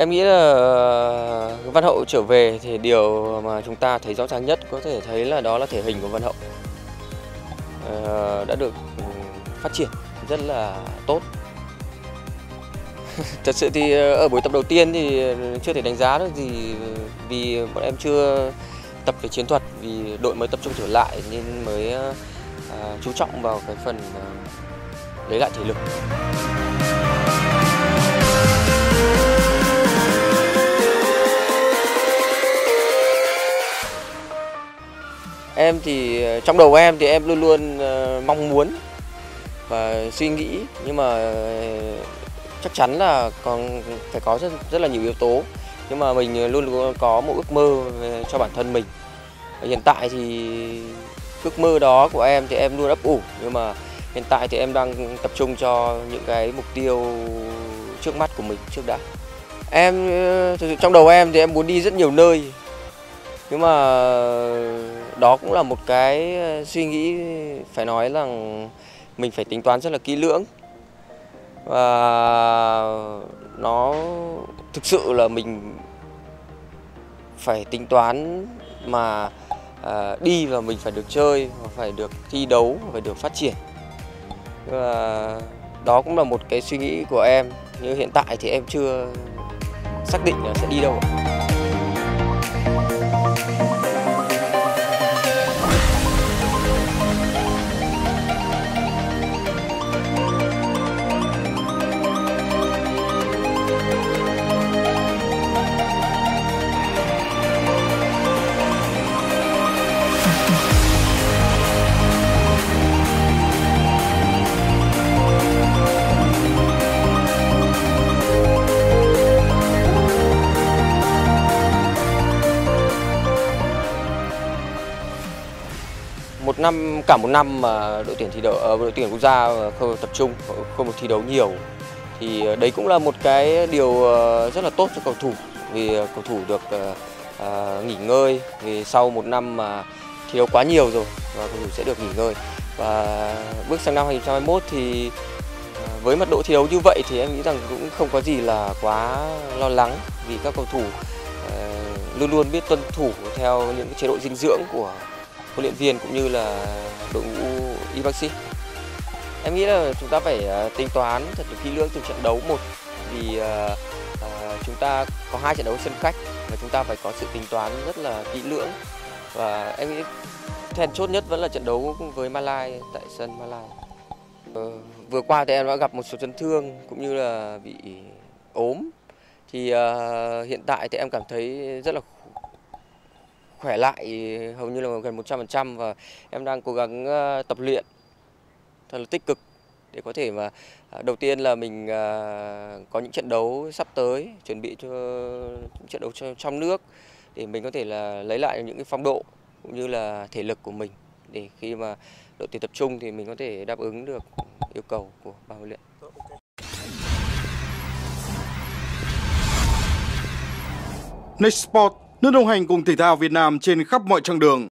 Em nghĩ là Văn Hậu trở về thì điều mà chúng ta thấy rõ ràng nhất có thể thấy là đó là thể hình của Văn Hậu đã được phát triển rất là tốt. Thật sự thì ở buổi tập đầu tiên thì chưa thể đánh giá được gì vì bọn em chưa tập về chiến thuật, vì đội mới tập trung trở lại nên mới chú trọng vào cái phần lấy lại thể lực. Em thì trong đầu em thì em luôn luôn mong muốn và suy nghĩ, nhưng mà chắc chắn là còn phải có rất là nhiều yếu tố, nhưng mà mình luôn luôn có một ước mơ cho bản thân mình. Hiện tại thì ước mơ đó của em thì em luôn ấp ủ, nhưng mà hiện tại thì em đang tập trung cho những cái mục tiêu trước mắt của mình trước đã. Em thực sự trong đầu em thì em muốn đi rất nhiều nơi, nhưng mà đó cũng là một cái suy nghĩ phải nói rằng mình phải tính toán rất là kỹ lưỡng, và nó thực sự là mình phải tính toán mà đi và mình phải được chơi, phải được thi đấu, phải được phát triển. Và đó cũng là một cái suy nghĩ của em, nhưng hiện tại thì em chưa xác định là sẽ đi đâu. Cả một năm mà đội tuyển quốc gia không tập trung, không được thi đấu nhiều, thì đấy cũng là một cái điều rất là tốt cho cầu thủ, vì cầu thủ được nghỉ ngơi, vì sau một năm mà thi đấu quá nhiều rồi và cầu thủ sẽ được nghỉ ngơi. Và bước sang năm 2021 thì với mật độ thi đấu như vậy thì em nghĩ rằng cũng không có gì là quá lo lắng, vì các cầu thủ luôn luôn biết tuân thủ theo những chế độ dinh dưỡng của huấn luyện viên cũng như là đội ngũ y bác sĩ. Em nghĩ là chúng ta phải tính toán thật là kỹ lưỡng từng trận đấu một, vì chúng ta có 2 trận đấu sân khách và chúng ta phải có sự tính toán rất là kỹ lưỡng. Và em nghĩ then chốt nhất vẫn là trận đấu với Malai tại sân Malai. Vừa qua thì em đã gặp một số chấn thương cũng như là bị ốm, thì hiện tại thì em cảm thấy rất là khỏe lại hầu như là gần 100%, và em đang cố gắng tập luyện thật là tích cực để có thể mà đầu tiên là mình có những trận đấu sắp tới, chuẩn bị cho những trận đấu trong nước để mình có thể là lấy lại những cái phong độ cũng như là thể lực của mình, để khi mà đội tuyển tập trung thì mình có thể đáp ứng được yêu cầu của ban huấn luyện. Next Sport, nước đồng hành cùng thể thao Việt Nam trên khắp mọi chặng đường.